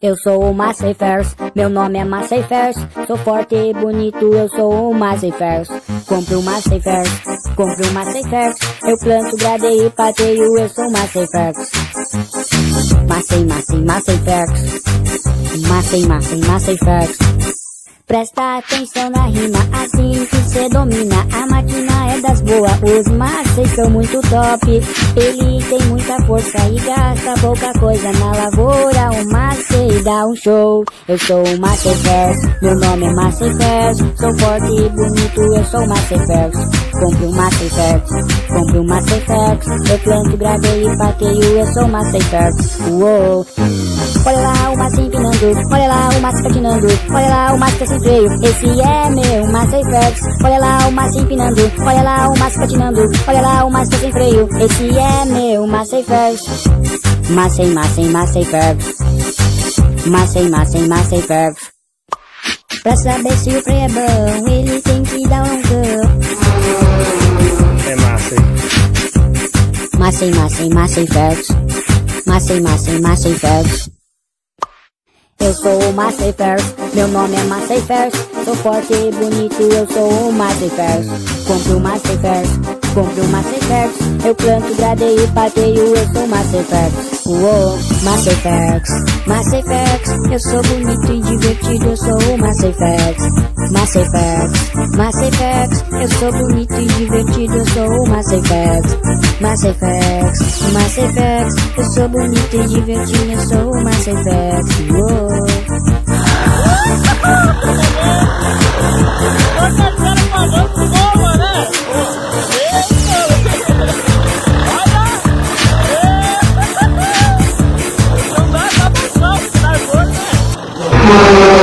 Eu sou o Macifers, meu nome é Macifers. Sou forte e bonito, eu sou o Macifers. Compre o Macifers, compre o Macifers. Eu planto, gradeio e pateio, eu sou o Macifers. Macifers. Macifers. Presta atenção na rima, assim que cê domina. A máquina é das boas, os Macei são muito top. Ele tem muita força e gasta pouca coisa na lavoura. O Macei dá um show. Eu sou o Macifers, meu nome é Macifers. Sou forte e bonito, eu sou o Macifers. Compre o Macifers, compre o Macifers. Eu planto, gradeio e pateio, eu sou o Macifers. Uou! Olha lá o Macei empinando, olha lá o Macei patinando, olha lá o Macei sem freio, esse é meu Macifers. Olha lá o Macei empinando, olha lá o Macei patinando, olha lá o Macei sem freio, esse é meu Macifers. Macifers. Macifers. Pra saber se o freio é bom, ele tem que dar um go. É Macifers. Macifers. Eu sou o Macifers, meu nome é Macifers. Sou forte e bonito, eu sou o Macifers. Compre o Macifers, compre o Macifers. Eu planto, gradeio e pateio, eu sou o Macifers. Uou, Macifers. Eu sou bonito e divertido, eu sou o Macifers. Macifers. Eu sou bonito e divertido, eu sou o Macifers. Macifers. Eu sou bonito e divertido, eu sou o Macifers. Uou. Macifers.